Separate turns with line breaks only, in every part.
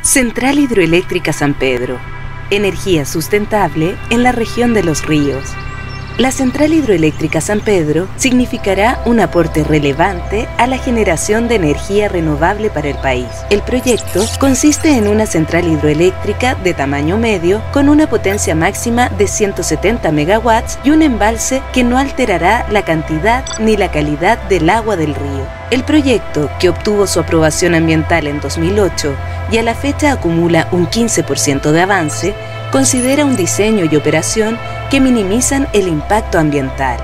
Central Hidroeléctrica San Pedro. Energía sustentable en la región de Los Ríos. La Central Hidroeléctrica San Pedro significará un aporte relevante a la generación de energía renovable para el país. El proyecto consiste en una central hidroeléctrica de tamaño medio con una potencia máxima de 170 megawatts y un embalse que no alterará la cantidad ni la calidad del agua del río. El proyecto, que obtuvo su aprobación ambiental en 2008 y a la fecha acumula un 15% de avance, considera un diseño y operación que minimizan el impacto ambiental.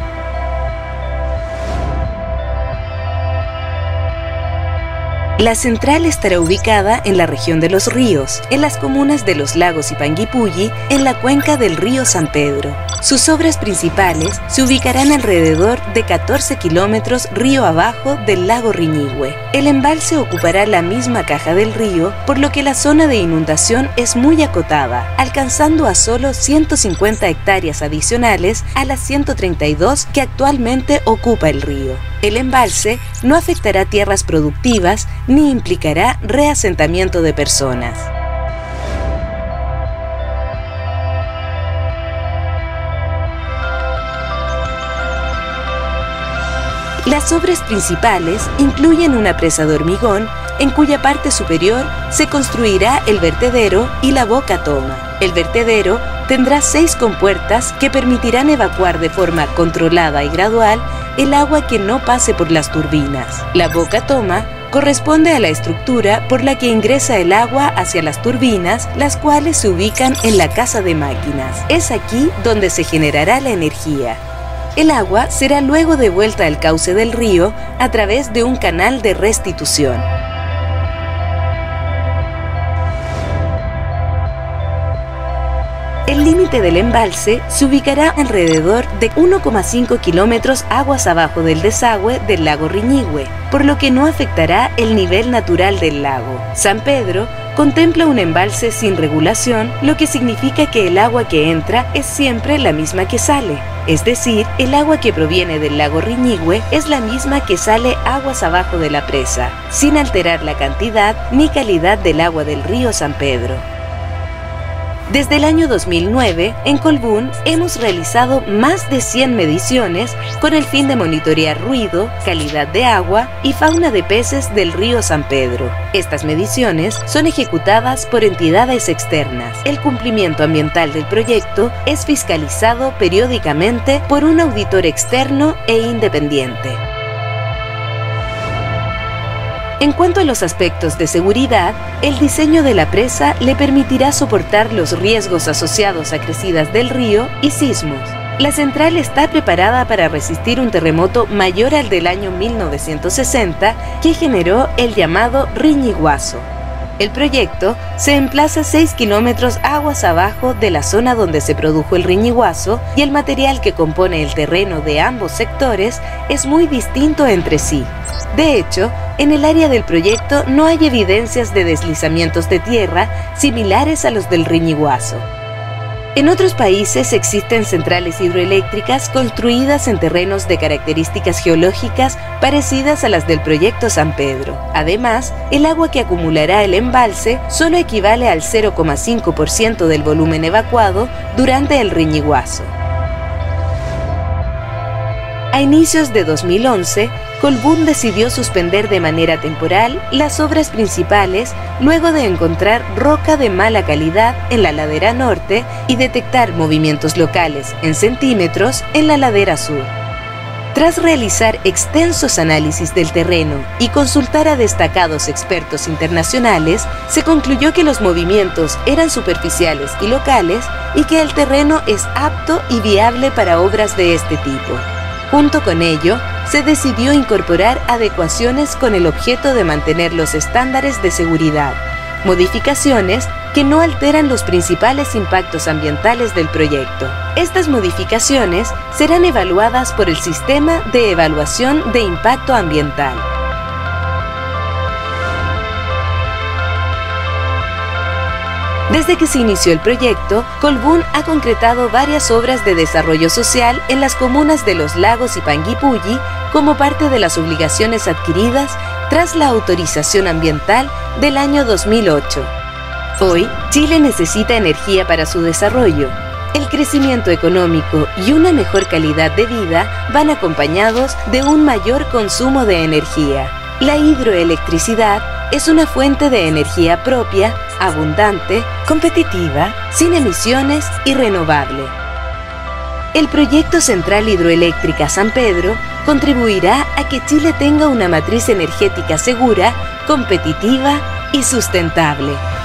La central estará ubicada en la región de Los Ríos, en las comunas de Los Lagos y Panguipulli, en la cuenca del río San Pedro. Sus obras principales se ubicarán alrededor de 14 kilómetros río abajo del lago Riñihue. El embalse ocupará la misma caja del río, por lo que la zona de inundación es muy acotada, alcanzando a solo 150 hectáreas adicionales a las 132 que actualmente ocupa el río. El embalse no afectará tierras productivas ni implicará reasentamiento de personas. Las obras principales incluyen una presa de hormigón, en cuya parte superior se construirá el vertedero y la boca toma. El vertedero tendrá 6 compuertas que permitirán evacuar de forma controlada y gradual el agua que no pase por las turbinas. La boca toma corresponde a la estructura por la que ingresa el agua hacia las turbinas, las cuales se ubican en la casa de máquinas. Es aquí donde se generará la energía. El agua será luego devuelta al cauce del río a través de un canal de restitución. El límite del embalse se ubicará alrededor de 1,5 kilómetros aguas abajo del desagüe del lago Riñihue, por lo que no afectará el nivel natural del lago. San Pedro contempla un embalse sin regulación, lo que significa que el agua que entra es siempre la misma que sale. Es decir, el agua que proviene del lago Riñihue es la misma que sale aguas abajo de la presa, sin alterar la cantidad ni calidad del agua del río San Pedro. Desde el año 2009, en Colbún hemos realizado más de 100 mediciones con el fin de monitorear ruido, calidad de agua y fauna de peces del río San Pedro. Estas mediciones son ejecutadas por entidades externas. El cumplimiento ambiental del proyecto es fiscalizado periódicamente por un auditor externo e independiente. En cuanto a los aspectos de seguridad, el diseño de la presa le permitirá soportar los riesgos asociados a crecidas del río y sismos. La central está preparada para resistir un terremoto mayor al del año 1960 que generó el llamado Riñiguazo. El proyecto se emplaza 6 kilómetros aguas abajo de la zona donde se produjo el Riñiguazo y el material que compone el terreno de ambos sectores es muy distinto entre sí. De hecho, en el área del proyecto no hay evidencias de deslizamientos de tierra similares a los del Riñiguazo. En otros países existen centrales hidroeléctricas construidas en terrenos de características geológicas parecidas a las del proyecto San Pedro. Además, el agua que acumulará el embalse solo equivale al 0,5% del volumen evacuado durante el Riñiguazo. A inicios de 2011, Colbún decidió suspender de manera temporal las obras principales luego de encontrar roca de mala calidad en la ladera norte y detectar movimientos locales en centímetros en la ladera sur. Tras realizar extensos análisis del terreno y consultar a destacados expertos internacionales, se concluyó que los movimientos eran superficiales y locales y que el terreno es apto y viable para obras de este tipo. Junto con ello, se decidió incorporar adecuaciones con el objeto de mantener los estándares de seguridad, modificaciones que no alteran los principales impactos ambientales del proyecto. Estas modificaciones serán evaluadas por el Sistema de Evaluación de Impacto Ambiental. Desde que se inició el proyecto, Colbún ha concretado varias obras de desarrollo social en las comunas de Los Lagos y Panguipulli como parte de las obligaciones adquiridas tras la autorización ambiental del año 2008. Hoy, Chile necesita energía para su desarrollo. El crecimiento económico y una mejor calidad de vida van acompañados de un mayor consumo de energía. La hidroelectricidad es una fuente de energía propia, abundante, competitiva, sin emisiones y renovable. El proyecto Central Hidroeléctrica San Pedro contribuirá a que Chile tenga una matriz energética segura, competitiva y sustentable.